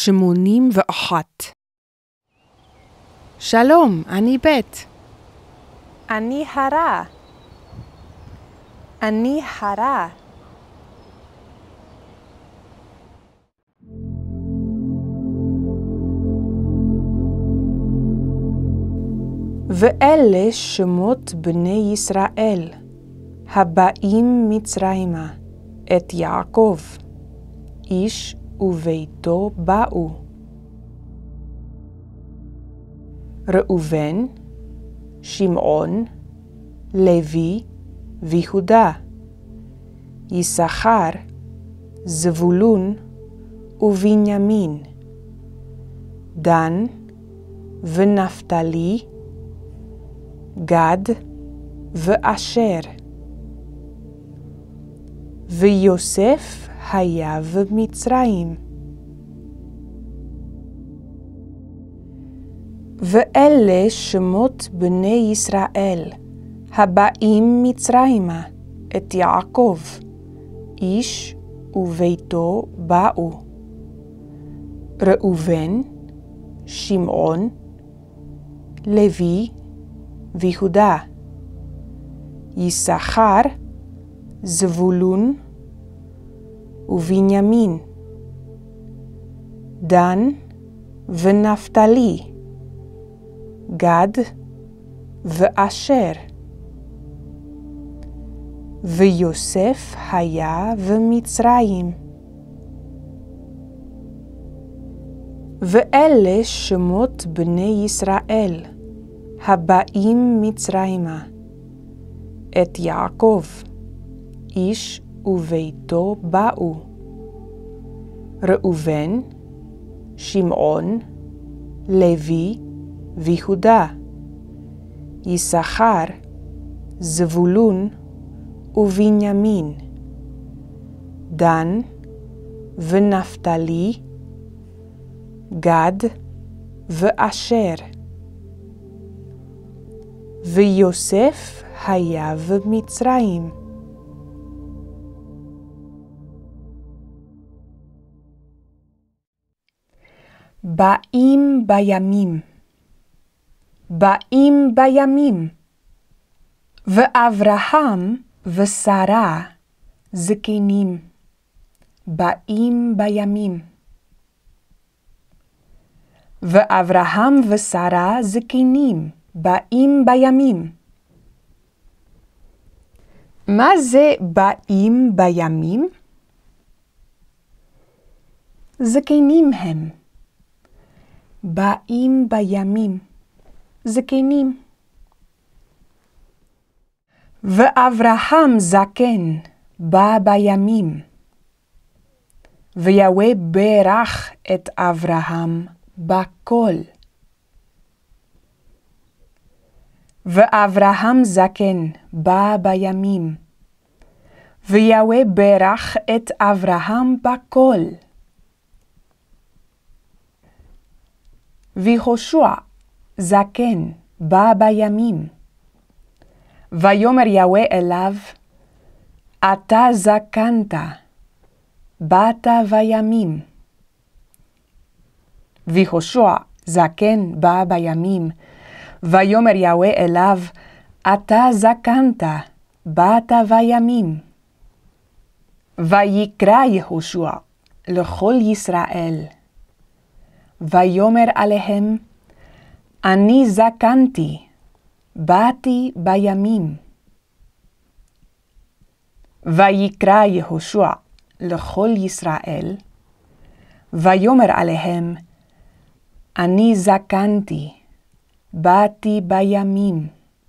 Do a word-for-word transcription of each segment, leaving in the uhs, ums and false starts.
שמונים ואחת. שלום, אני בית. אני הרה. אני הרה. ואלה שמות בני ישראל, הבאים מצרימה, את יעקב, איש וביתו באו. ראובן, שמעון, לוי ויהודה, יששכר, זבולון ובנימין, דן ונפתלי, גד ואשר. ויוסף היה במצרים. ואלה שמות בני ישראל, הבאים מצרימה, את יעקב, איש וביתו באו. ראובן, שמעון, לוי ויהודה, יששכר, זבולון ובנימין, דן ונפתלי, גד ואשר. ויוסף היה במצרים. ואלה שמות בני ישראל, הבאים מצרימה, את יעקב, איש וביתו באו. ראובן, שמעון, לוי ויהודה, יששכר, זבולון ובנימין, דן ונפתלי, גד ואשר. ויוסף היה במצרים. באים בימים. באים בימים. ואברהם ושרה זקנים. באים בימים. ואברהם ושרה זקנים. באים בימים. מה זה באים בימים? זקנים הם. באים בימים. זקנים. ואברהם זקן בא בימים. ויהוה ברך את אברהם בכל. ואברהם זקן בא בימים. ויהוה ברך את אברהם בכל. ויהושע זקן בא בימים. ויאמר יהוה אליו, אתה זקנת, באת בימים. ויהושע זקן בא בימים. ויאמר יהוה אליו, אתה זקנת, באת בימים. ויקרא יהושע לכל ישראל. ויאמר עליהם, אני זקנתי, באתי בימים. ויקרא יהושע לכל ישראל. ויאמר עליהם, אני זקנתי, באתי בימים.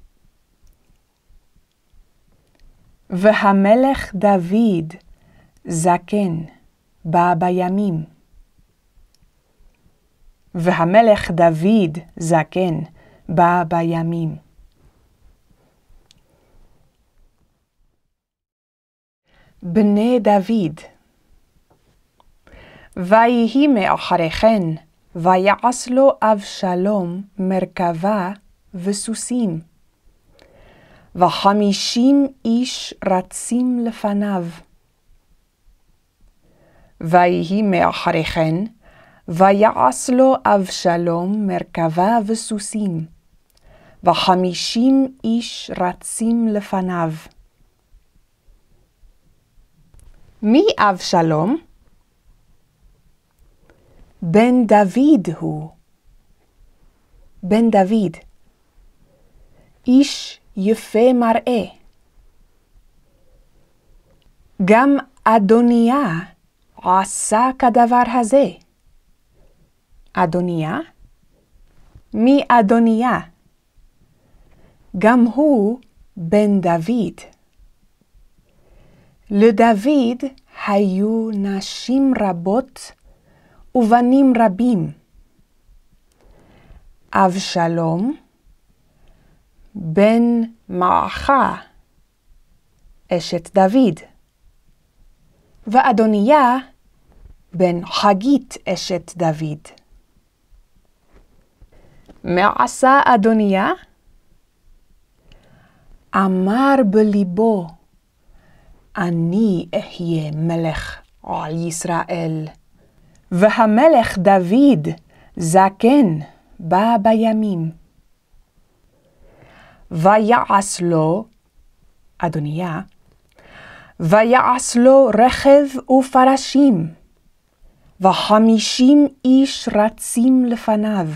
והמלך דוד זקן בא בימים. והמלך דוד זקן בא בימים. בני דוד. ויהי מאחרי כן, ויעש לו אבשלום מרכבה וסוסים. וחמישים איש רצים לפניו. ויהי מאחרי כן, ויעש לו אבשלום מרכבה וסוסים, וחמישים איש רצים לפניו. מי אבשלום? בן דוד הוא. בן דוד. איש יפה מראה. גם אדוניה עשה כדבר הזה. אדוניה? מי אדוניה? גם הוא בן דוד. לדוד היו נשים רבות ובנים רבים. אבשלום בן מעכה, אשת דוד, ואדוניה בן חגית, אשת דוד. מה עשה אדוניה? אמר בליבו, אני אהיה מלך על ישראל, והמלך דוד זקן בא בימים. ויעש לו, אדוניה, ויעש לו רכב ופרשים, וחמישים איש רצים לפניו.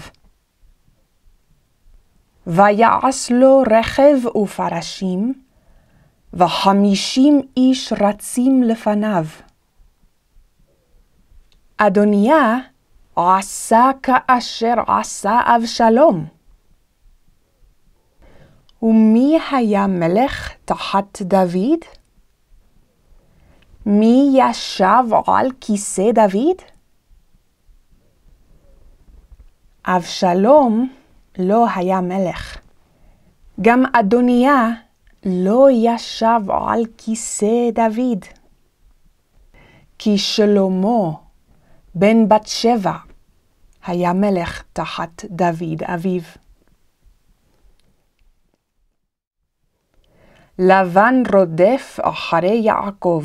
ויעש לו רכב ופרשים, וחמישים איש רצים לפניו. אדוניה עשה כאשר עשה אבשלום. ומי היה מלך תחת דוד? מי ישב על כיסא דוד? אבשלום לא היה מלך. גם אדוניה לא ישב על כיסא דוד. כי שלמה בן בת שבע היה מלך תחת דוד אביו. לבן רודף אחרי יעקב.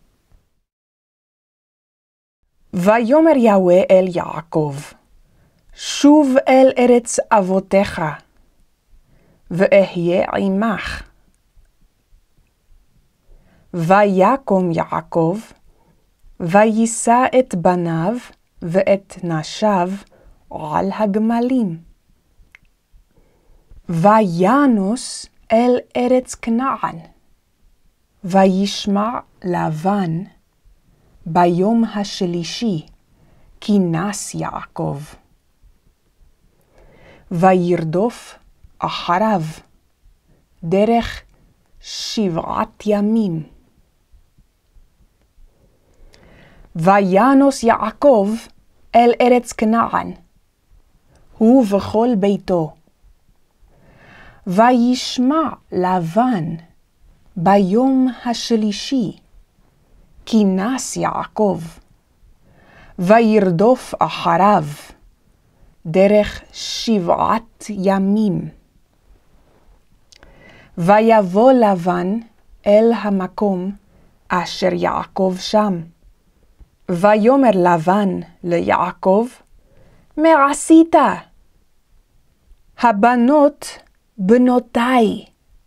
ויאמר יהוה אל יעקב, שוב אל ארץ אבותיך, ואהיה עמך. ויקום יעקב, ויישא את בניו ואת נשיו על הגמלים. וינוס אל ארץ כנען. וישמע לבן ביום השלישי כי נס יעקב. וירדוף אחריו דרך שבעת ימים. וינוס יעקב אל ארץ כנען, הוא וכל ביתו. וישמע לבן ביום השלישי כי נס יעקב, וירדוף אחריו דרך שבעת ימים. ויבוא לבן אל המקום אשר יעקב שם. ויאמר לבן ליעקב, מה עשית? הבנות בנותיי,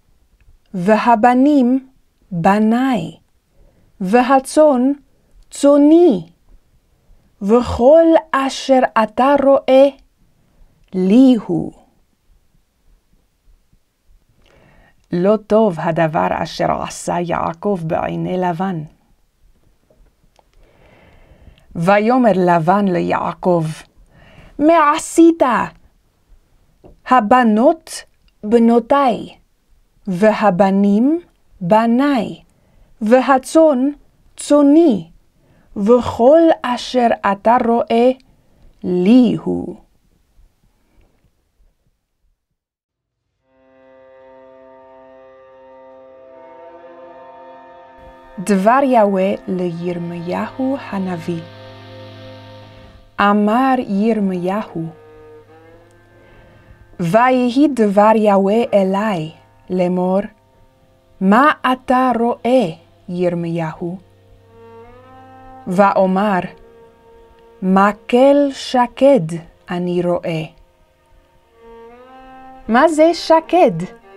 והבנים בניי, והצאן צאני, וכל אשר אתה רואה לי הוא. לא טוב הדבר אשר עשה יעקב בעיני לבן. ויאמר לבן ליעקב, מה עשית? הבנות בנותיי, והבנים בניי, והצאן צאני, וכל אשר אתה רואה לי הוא. דבר יהוה לירמיהו הנביא. אמר ירמיהו, ויהי דבר יהוה אלי לאמור, מה אתה רואה, ירמיהו? ואומר, מקל שקד אני רואה. מה זה שקד?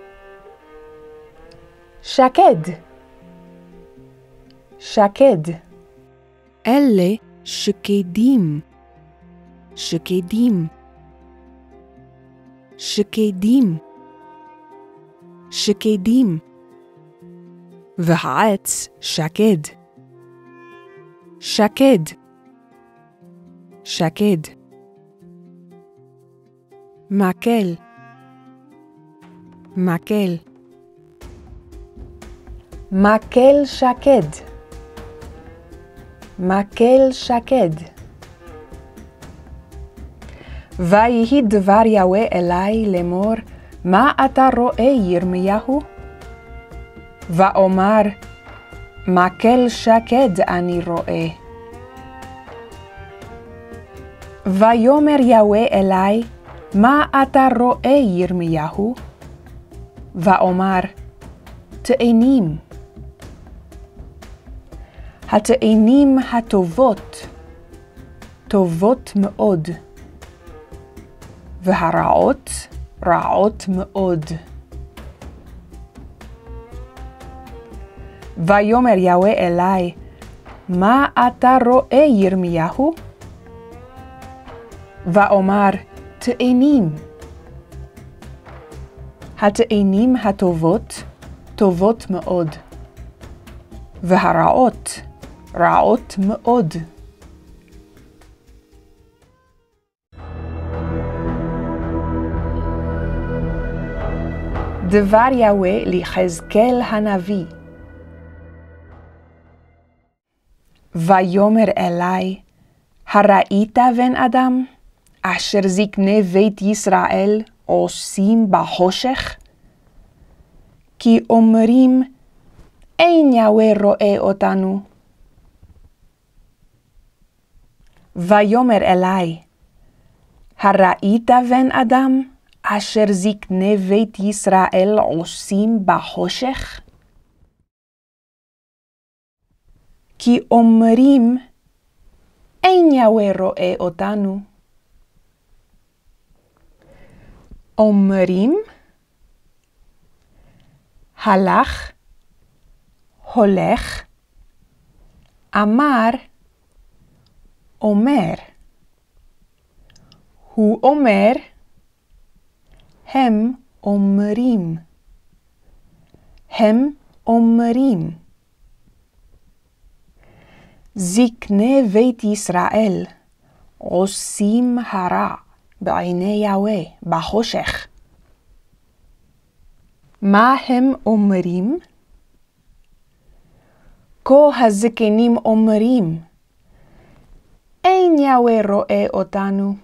שקד. שקד. אלה שקדים. שקדים. שקדים. שקדים. והעץ שקד. שקד. שקד. מקל. מקל. מקל שקד. מקל שקד. ויהי דבר יהוה אלי לאמור, מה אתה רואה ירמיהו? ואומר, מקל שקד אני רואה. ויאמר יהוה אלי, מה אתה רואה ירמיהו? ואומר, תאנים. התאנים הטובות, טובות מאוד, והרעות, רעות מאוד. ויאמר יהוה אלי, מה אתה רואה ירמיהו? ואומר, תאנים. התאנים הטובות, טובות מאוד, והרעות, רעות מאוד. דבר יהוה ליחזקאל הנביא. ויאמר אלי, הראית בן אדם, אשר זקני בית ישראל עושים בחושך? כי אומרים, אין יהוה רואה אותנו. ויאמר אלי, הראית בן אדם, אשר זקני בית ישראל עושים בחושך? כי אומרים, אין יהוה רואה אותנו. אומרים, הלך, הולך, אמר, אומר. הוא אומר, הם אומרים. הם אומרים. זקני בית ישראל עושים הרע בעיני יהוה בחושך. מה הם אומרים? כה הזקנים אומרים, אין יהוה רואה אותנו.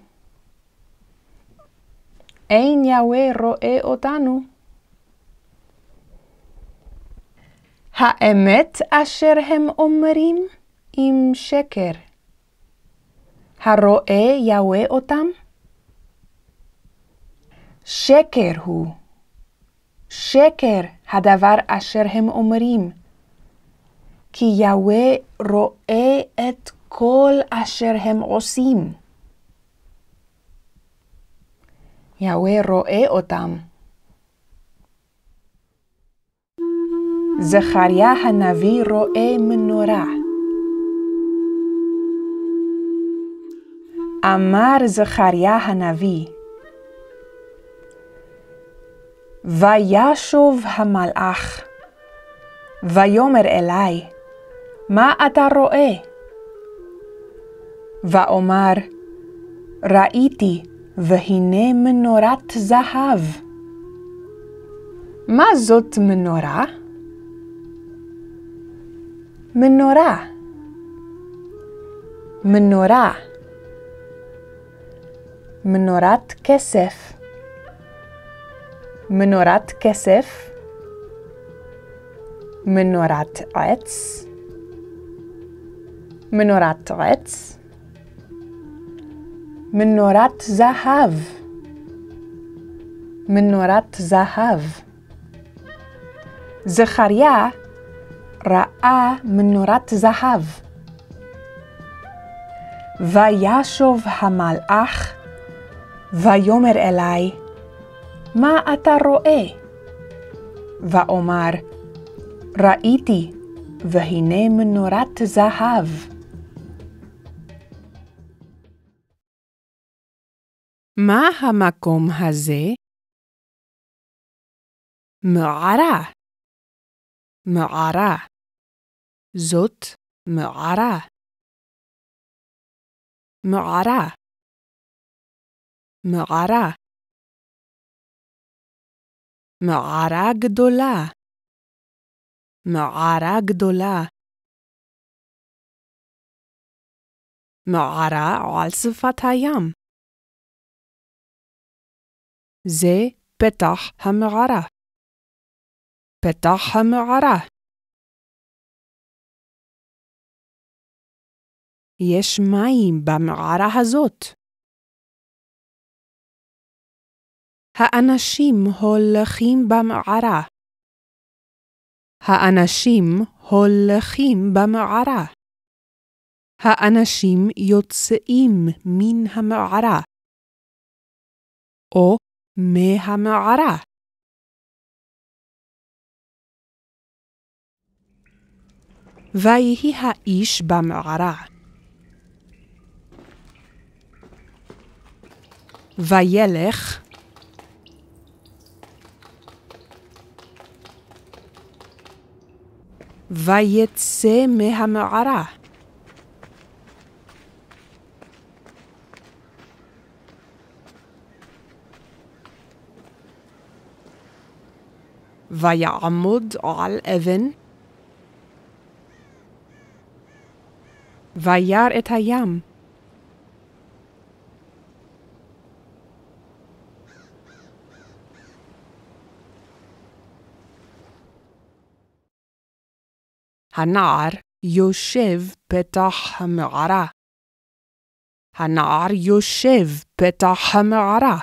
אין יהוה רואה אותנו. האמת אשר הם אומרים עם שקר. הרואה יהוה אותם? שקר הוא. שקר הדבר אשר הם אומרים. כי יהוה רואה את כל אשר הם עושים. יהוה רואה אותם. זכריה הנביא רואה מנורה. אמר זכריה הנביא, וישוב המלאך, ויאמר אלי, מה אתה רואה? ואומר, ראיתי, והנה מנורת זהב. מה זאת מנורה? מנורה. מנורה. מנורת כסף. מנורת כסף. מנורת עץ. מנורת עץ. מנורת זהב. מנורת זהב. זכריה ראה מנורת זהב. וישוב המלאך, ויאמר אלי, מה אתה רואה? ואומר, ראיתי, והנה מנורת זהב. מה המקום הזה? מערה. מערה. זאת מערה. מערה. מערה. מערה גדולה. מערה גדולה. מערה על שפת הים. זה פתח המערה. פתח המערה. יש מים במערה הזאת. האנשים הולכים במערה. האנשים הולכים במערה. האנשים יוצאים מן המערה. או מהמערה. ויהי האיש במערה. וילך ויצא מהמערה. ויעמוד על אבן וירא את הים. הנער יושב פתח המערה. הנער יושב פתח המערה.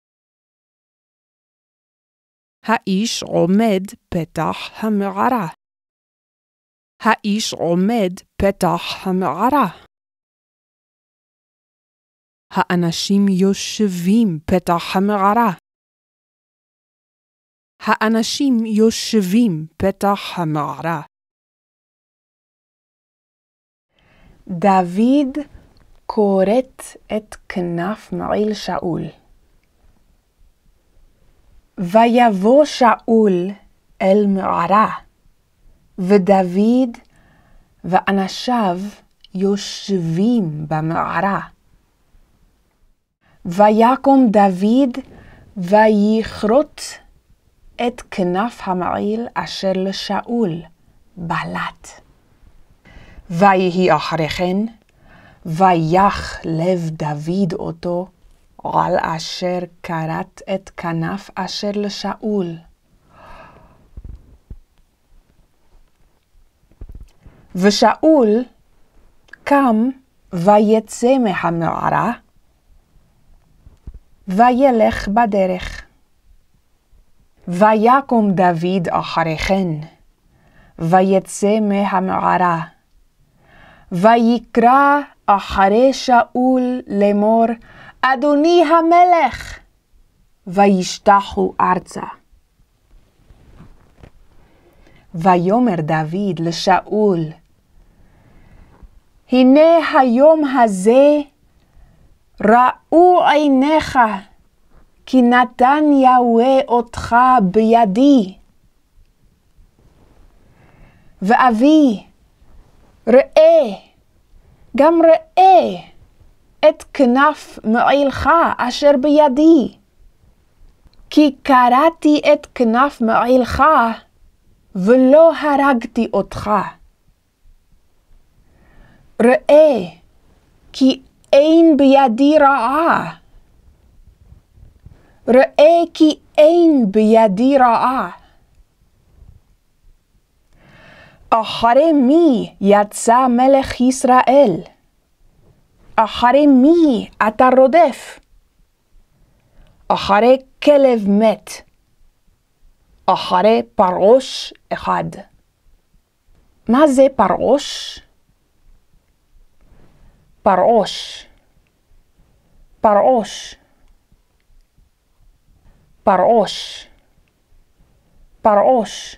האיש עומד פתח המערה. האיש עומד פתח המערה. האנשים יושבים פתח המערה. האנשים יושבים פתח המערה. דוד כורת את כנף מעיל שאול. ויבוא שאול אל מערה, ודוד ואנשיו יושבים במערה. ויקום דוד ויכרות את כנף המעיל אשר לשאול בלט. ויהי אחרי כן, ויח לב דוד אותו על אשר כרת את כנף אשר לשאול. ושאול קם ויצא מהמערה, וילך בדרך. ויקום דוד אחרי כן, ויצא מהמערה, ויקרא אחרי שאול לאמור, אדוני המלך, וישתחו ארצה. ויאמר דוד לשאול, הנה היום הזה ראו עיניך, כי נתן יהוה אותך בידי. ואבי, ראה, גם ראה את כנף מעילך אשר בידי. כי קרעתי את כנף מעילך, ולא הרגתי אותך. ראה, כי אין בידי רעה. ראה כי אין בידי רעה. אחרי מי יצא מלך ישראל? אחרי מי אתה רודף? אחרי כלב מת. אחרי פרעוש אחד. מה זה פרעוש? פרעוש, פרעוש, פרעוש, פרעוש.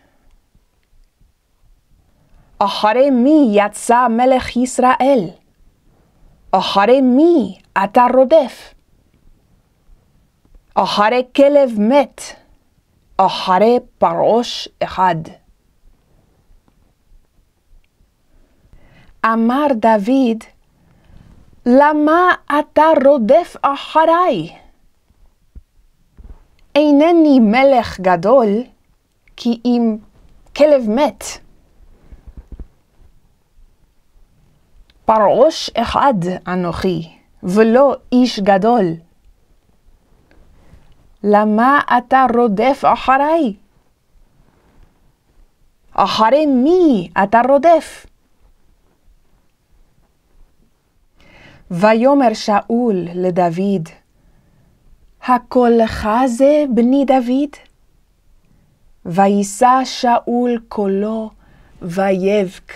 אחרי מי יצא מלך ישראל? אחרי מי אתה רודף? אחרי כלב מת, אחרי פרעוש אחד. אמר דוד, למה אתה רודף אחריי? אינני מלך גדול, כי אם כלב מת. פרעוש אחד אנוכי, ולא איש גדול. למה אתה רודף אחריי? אחרי מי אתה רודף? ויאמר שאול לדוד, הכל לך זה בני דוד? וישא שאול קולו ויבך.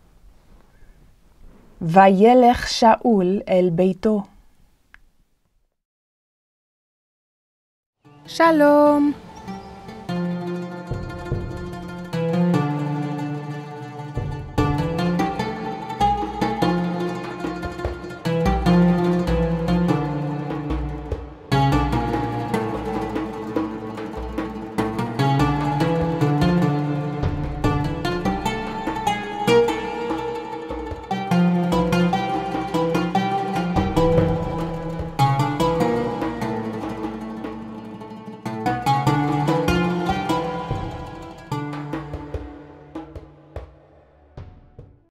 וילך שאול אל ביתו. שלום.